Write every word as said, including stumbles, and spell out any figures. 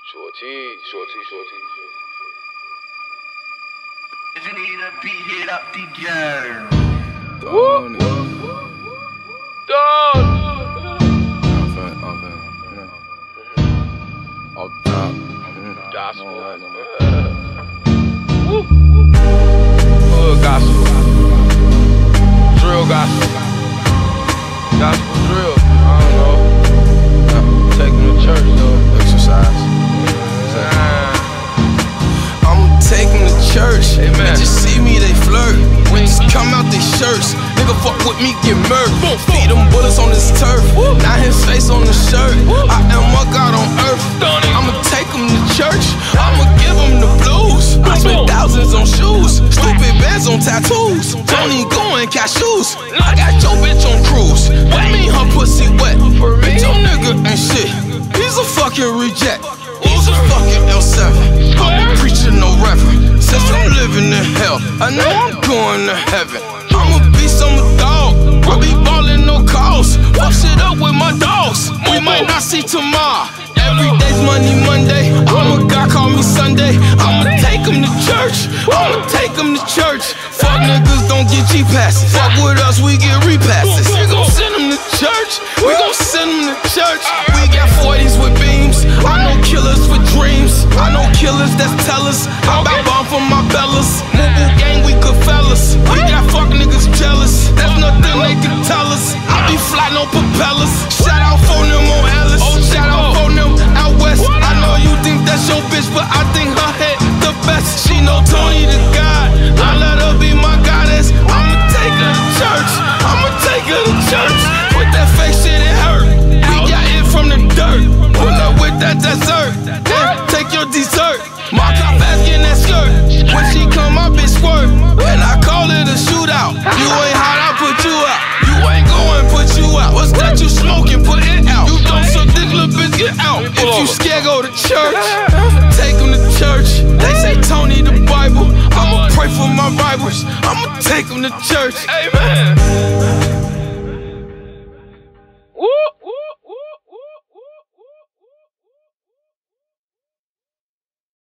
Shorty, shorty, shorty. If you need a beat, hit up the girl. Done. Done. I'm feeling, I'm feeling, you know. Off top. Gospel. Woo. Hood gospel. Drill gospel. Gospel drill. I don't know. Take them to church though. Exercise. I'ma take them to church. Amen. Bitches see me, they flirt. Wings come out they shirts. Nigga fuck with me, get murked. Feed them bullets on this turf. Not his face on the shirt. I am a God on earth. I'ma take them to church. I'ma give them the blues. I spent thousands on shoes. Stupid bands on tattoos. Tony going cashews. I got your bitch on cruise. That mean her pussy wet. Bitch, your nigga ain't shit. He's a fucking reject. He's a fucking L seven. I'm a preacher, no reverend. Since I'm living in hell, I know I'm going to heaven. I'm a beast, I'm a dog. I be ballin', no calls. Fuck shit up with my dogs. We might not see tomorrow. Every day's Monday, Monday. I'm a God, call me Sunday. I'ma take him to church. I'ma take him to church. Fuck niggas don't get G-passes. Fuck with us, we get repasses. We gon' send them to church. We gon' send them to church. We got forties with beams. I know killers with dreams. I know killers that's tellers. I bout bomb for my bellas. Mobile gang, we good fellas. We got fuck niggas jealous. There's nothing they can tell us. I be fly, no propellers. Shout out for them on Alice. Shout out for them out west. I know you think that's your bitch, but I think her head the best. She know Tony the God. I let her be my goddess. I'ma take her to church. I'ma take her to church. With that fake shit, it hurt. We got it from the dirt. Pull up with that dessert. Yeah, take your dessert. My top ass in that skirt. When she come, my bitch squirt. And I call it a shootout. You ain't hot, I put you out. You ain't going, put you out. What's that you smoking? Put it out. You don't suck dick, little bitch, get out. If you scared, go to church. Take them to church. They say Tony the Bible. I'ma pray for my rivals. I'ma take them to church. Amen.